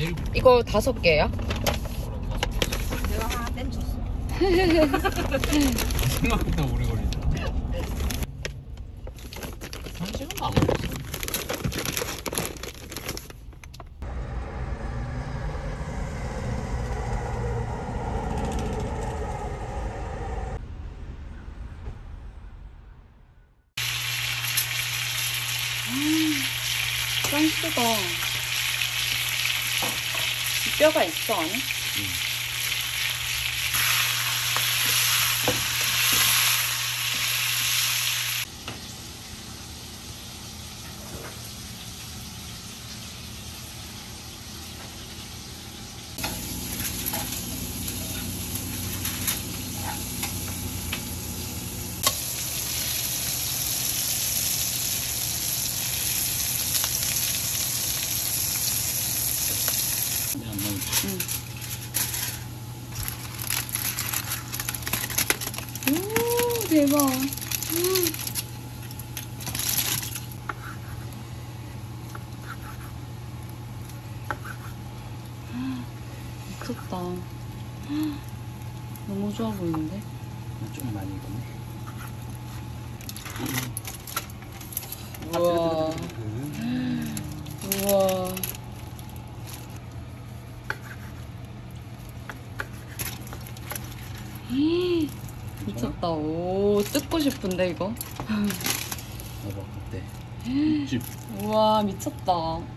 이거 5개야? 내가 하나 땜쳤어. 생각보다 오래 걸리죠. 1시간도 안 걸렸어. 짱쓰다. 뼈가 있어, 안에? 안 나오지. 오, 대박. 미쳤다. 너무 좋아 보이는데? 좀 많이 익었네. 우와. 우와. 미쳤다. 오, 뜯고 싶은데 이거? 봐봐 어때? 집. 우와, 미쳤다.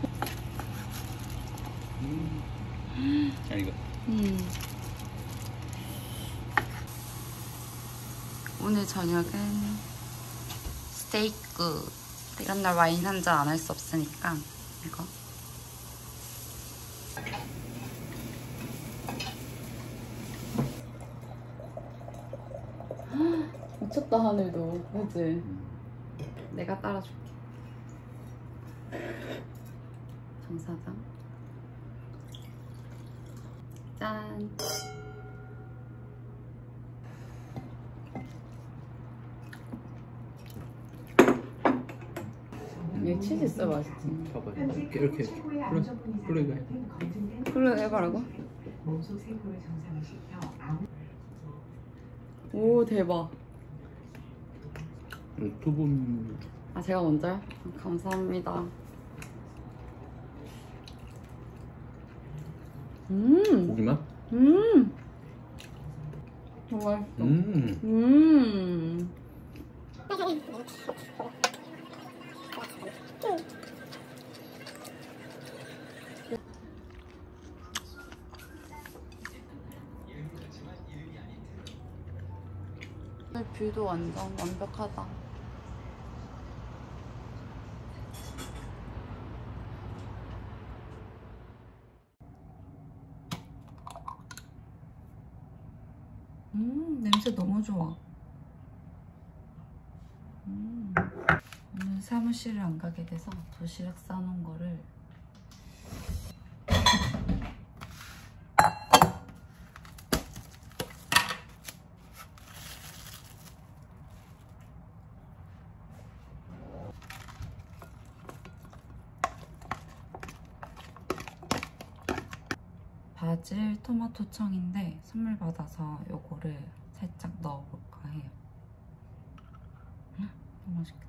잘 익었다. 오늘 저녁은 스테이크. 이런 날 와인 한 잔 안 할 수 없으니까 이거. 미쳤다 하늘도. 그치? 내가 따라줄게. 정사장. 짠. 얘 치즈 있어 맛있지? 봐봐 이렇게 플레이가 플레이 해봐라고? 오 대박. 두분. 아 제가 먼저요? 감사합니다. 고기맛? 정말 뷰도 완전 완벽하다. 냄새 너무 좋아. 오늘 사무실을 안 가게 돼서 도시락 싸놓은 거를 바질 토마토청인데 선물 받아서 요거를 살짝 넣어볼까 해요. 너무 맛있겠다.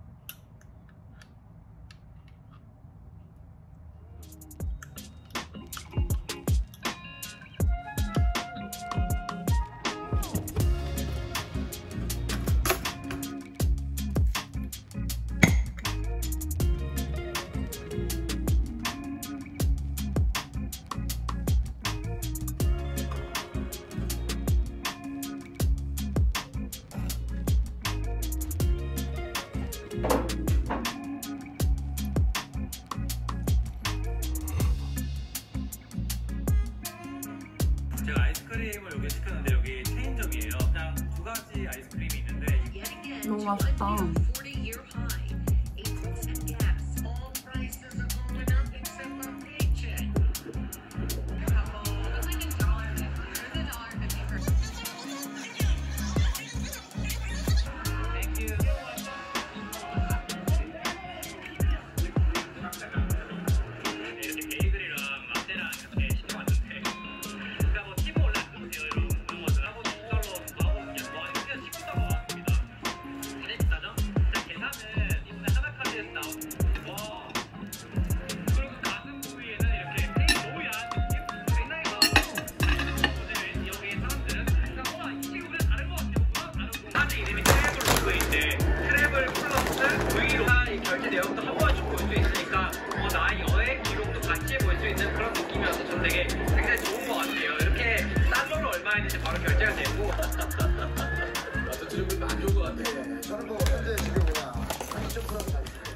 제가 아이스크림을 여기 시켰는데 여기 체인점이에요. 그냥 2가지 아이스크림이 있는데 너무 맛있다. 이렇게 베이글이랑 라떼랑 내용도 한 번씩 볼 수 있으니까 나의 여행 기록도 같이 볼 수 있는 그런 느낌이어서 전 되게 굉장히 좋은 것 같아요. 이렇게 달러를 얼마 했는지 바로 결제가 되고. 나도 지금 안 좋은 것 같아. 저는 뭐 현재 지금 뭐야 30%가 다 있어요.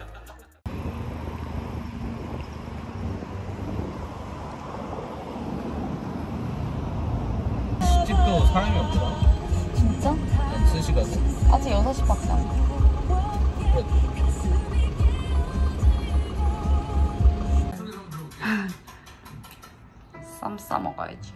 집도 사람이 없더라. 진짜? 쓴 시간에. 아직 6시밖에 안 돼. 쌈 싸 먹어야지.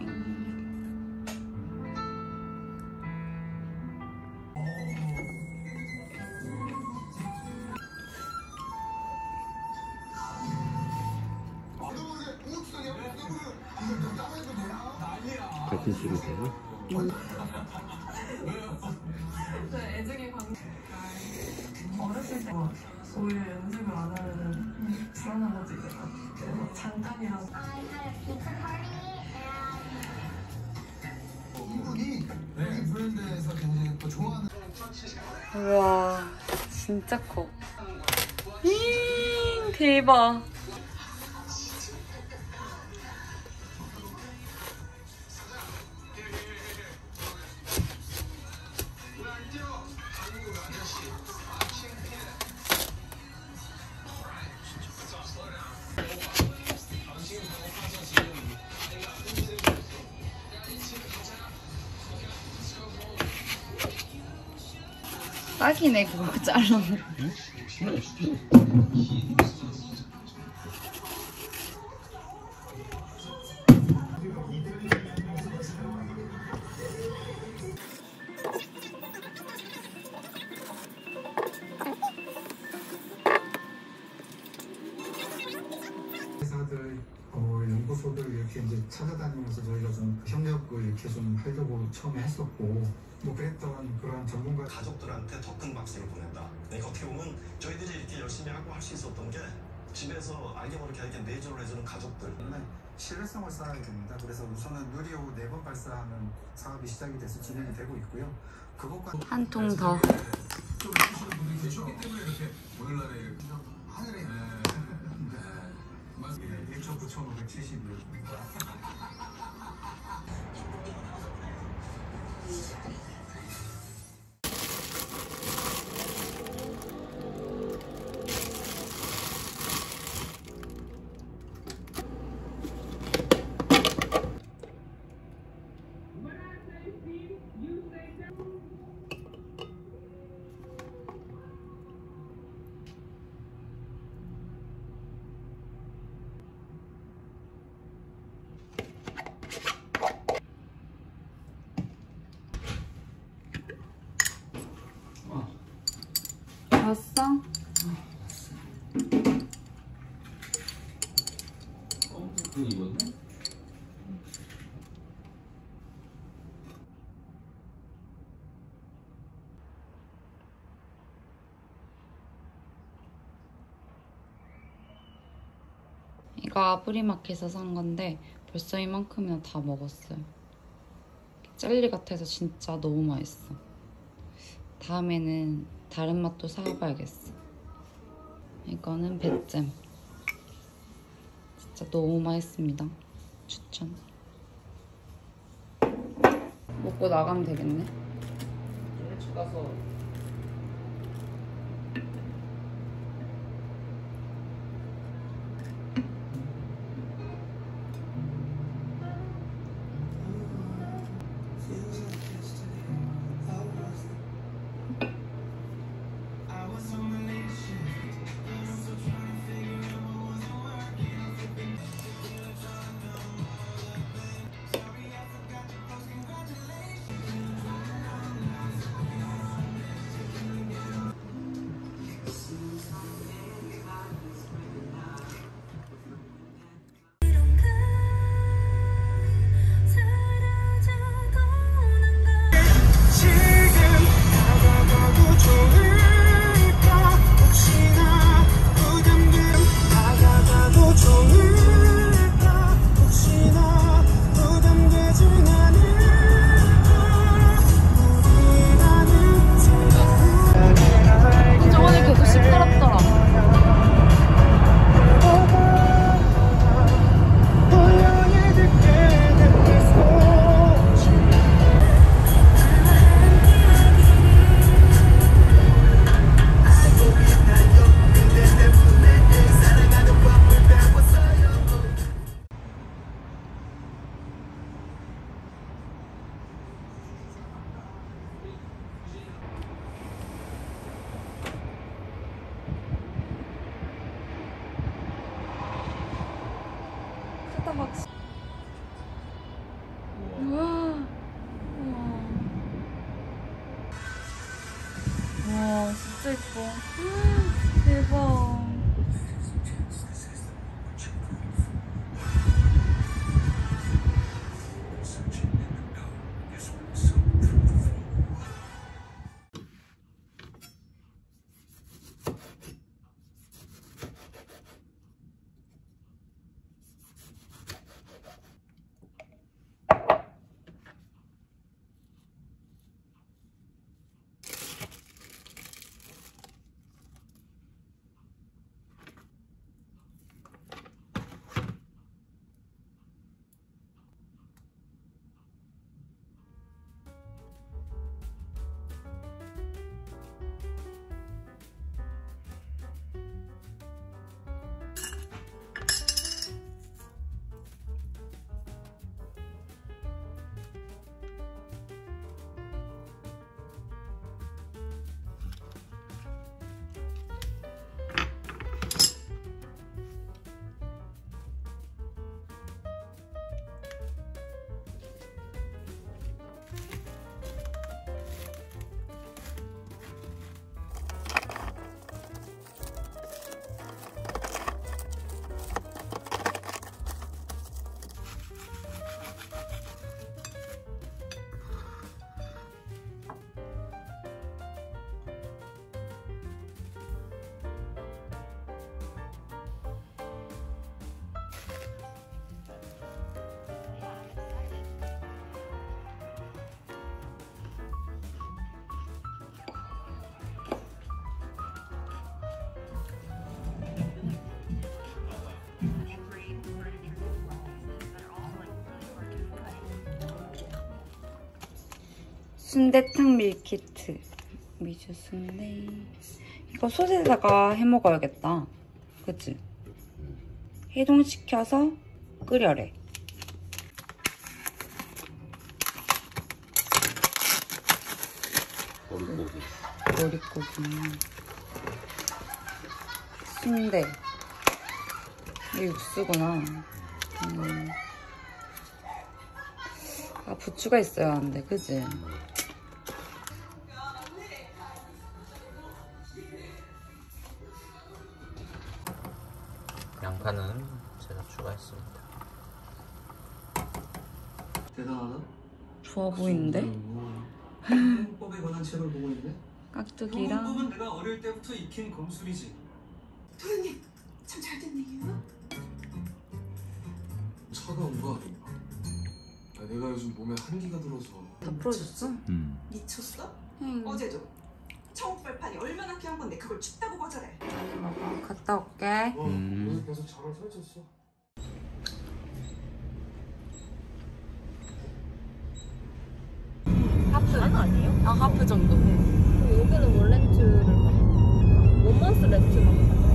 같은 시간에. 애증의 관계. 어렸을 때 오히려 연습을 안 하면 불안한 거지. 그래서 잠깐이라도. 이분이 우리 브랜드에서 굉장히 또 좋아하는. 우와, 진짜 커. 대박. 딱이네, 그거 잘라놓은. 회사들, 연구소들 이렇게 이제 찾아다니면서 저희가 좀 협력을 이렇게 좀 하려고 처음에 했었고, 뭐 그랬던 그런 전문가 가족들한테 더 큰 박수를 보낸다. 그러니까 어떻게 보면 저희들이 이렇게 열심히 하고 할 수 있었던 게 집에서 알게 모르게 이렇게 내조를 해주는 가족들. 신뢰성을 쌓아야 됩니다. 그래서 우선은 누리호 4번 발사하는 사업이 시작이 돼서 진행이 되고 있고요. 그것과 한 통 더. 좀 해주시는 분들이 계셨기 때문에 이렇게 오늘날에 하늘에 1,9,570일. 봤어? 이거네? 이거 아브리마켓에서 산 건데 벌써 이만큼이나 다 먹었어요. 젤리 같아서 진짜 너무 맛있어. 다음에는 다른 맛도 사와봐야겠어. 이거는 배잼. 진짜 너무 맛있습니다. 추천. 먹고 나가면 되겠네. 일찍 가서 진짜 예뻐. 대박. 순대탕 밀키트. 미주 순대. 이거 솥에다가 해 먹어야겠다. 그치? 해동시켜서 끓여래. 머릿고기. 순대. 이게 육수구나. 아, 부추가 있어야 하는데, 그치? 양파는 제가 추가했습니다. 대단하다. 좋아 보이는데? 헌법에 관한 책을 보고 있네. 깍두기랑. 헌법은 내가 어릴 때부터 익힌 검술이지. 도현님 참 잘 됐네요. 차가 온 거 아닌가? 아, 내가 요즘 몸에 한기가 들어서. 다 풀어줬어? 미쳤어? 응. 어제도 청국발판이 얼마나 귀한 건데 그걸 춥다고 거절해. 갔다 올게. 요새 계속 잘을 설쳤어. 하프 아니에요? 아, 하프 정도. 여기는 원 렌트를 받는 원먼스 렌트만 받는 거.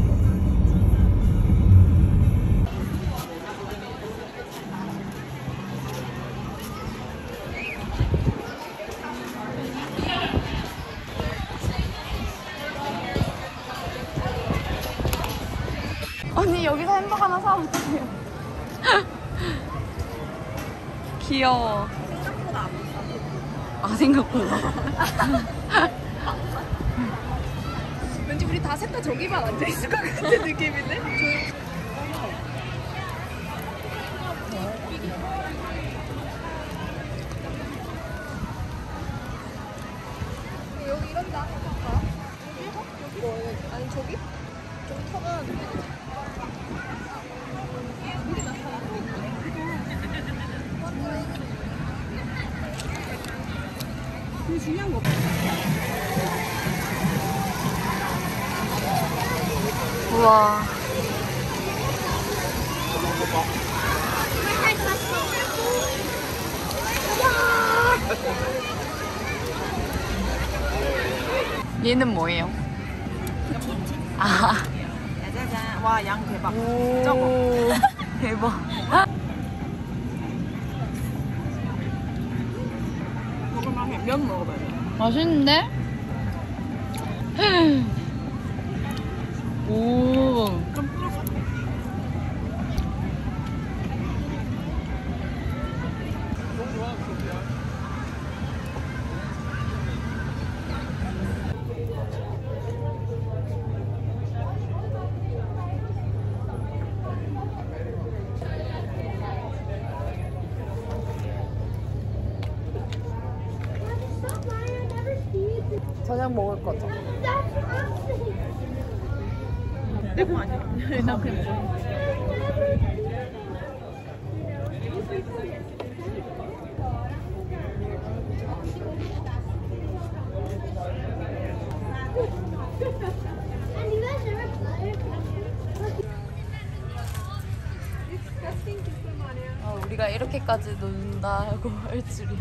언니 여기서 햄버거 하나 사면 어떡해요? 귀여워. 생각보다 안 비싸. 아, 생각보다. 왠지 우리 다 셋 다 저기만 앉아있을 것 같은 느낌인데? 여기 이런데 아까 봐. 여기 뭐 아니 저기? 저기 타면 그 중요한 거 없어. 우와. 얘는 뭐예요? 아. 짜자잔. 와, 양 대박. 오. 대박. 먹을만해. 면 먹어봐야 돼. 맛있는데? 오. 저녁 먹을 거죠? 내거 아니야. 나 그냥 먹어. 우리가 이렇게까지 논다고 할 줄이야.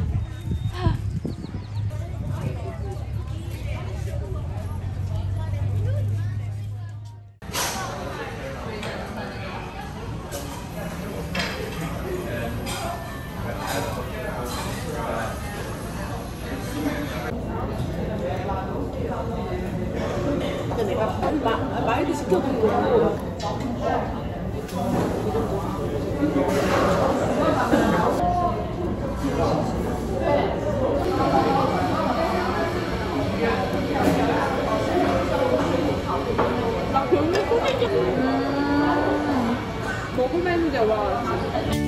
말도 시켜주고. 나 별로 소개팅 먹으면 이제 와.